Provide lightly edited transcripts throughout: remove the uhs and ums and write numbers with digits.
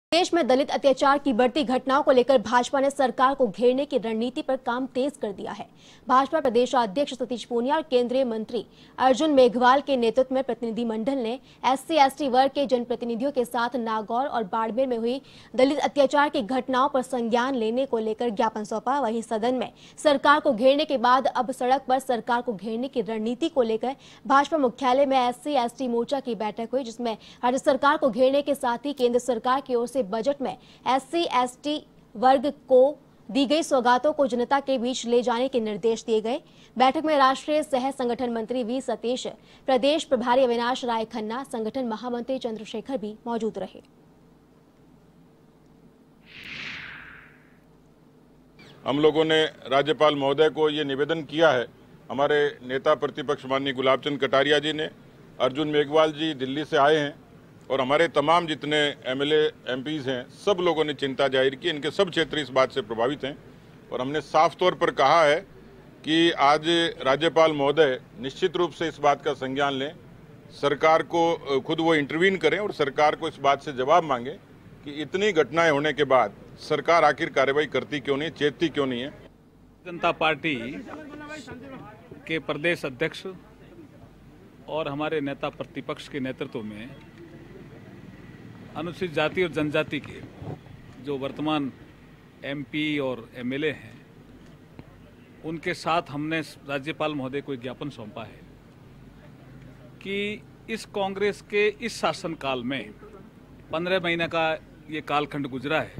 देश में दलित अत्याचार की बढ़ती घटनाओं को लेकर भाजपा ने सरकार को घेरने की रणनीति पर काम तेज कर दिया है। भाजपा प्रदेशाध्यक्ष सतीश पूनिया और केंद्रीय मंत्री अर्जुन मेघवाल के नेतृत्व में प्रतिनिधिमंडल ने SC/ST वर्ग के जनप्रतिनिधियों के साथ नागौर और बाड़मेर में हुई दलित अत्याचार की घटनाओं पर संज्ञान लेने को लेकर ज्ञापन सौंपा। वहीं सदन में सरकार को घेरने के बाद अब सड़क पर सरकार को घेरने की रणनीति को लेकर भाजपा मुख्यालय में SC/ST मोर्चा की बैठक हुई, जिसमें राज्य सरकार को घेरने के साथ ही केंद्र सरकार की ओर से बजट में SC/ST वर्ग को दी गई सौगातों को जनता के बीच ले जाने के निर्देश दिए गए। बैठक में राष्ट्रीय सह संगठन मंत्री वी सतीश, प्रदेश प्रभारी अविनाश राय खन्ना, संगठन महामंत्री चंद्रशेखर भी मौजूद रहे। हम लोगों ने राज्यपाल महोदय को ये निवेदन किया है। हमारे नेता प्रतिपक्ष माननीय गुलाब चंद कटारिया जी ने, अर्जुन मेघवाल जी दिल्ली से आए हैं और हमारे तमाम जितने MLA MPs हैं, सब लोगों ने चिंता जाहिर की। इनके सब क्षेत्र इस बात से प्रभावित हैं और हमने साफ तौर पर कहा है कि आज राज्यपाल महोदय निश्चित रूप से इस बात का संज्ञान लें, सरकार को खुद वो इंटरवीन करें और सरकार को इस बात से जवाब मांगे कि इतनी घटनाएं होने के बाद सरकार आखिर कार्रवाई करती क्यों नहीं, चेतती क्यों नहीं है। जनता पार्टी के प्रदेश अध्यक्ष और हमारे नेता प्रतिपक्ष के नेतृत्व में अनुसूचित जाति और जनजाति के जो वर्तमान MP और MLA हैं, उनके साथ हमने राज्यपाल महोदय को एक ज्ञापन सौंपा है कि इस कांग्रेस के इस शासनकाल में 15 महीने का ये कालखंड गुजरा है,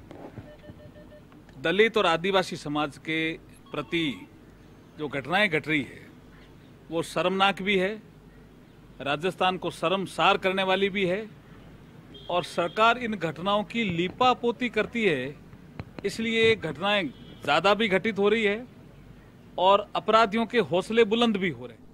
दलित और आदिवासी समाज के प्रति जो घटनाएं घट रही है वो शर्मनाक भी है, राजस्थान को शर्मसार करने वाली भी है और सरकार इन घटनाओं की लीपापोती करती है। इसलिए घटनाएं ज़्यादा भी घटित हो रही है और अपराधियों के हौसले बुलंद भी हो रहे हैं।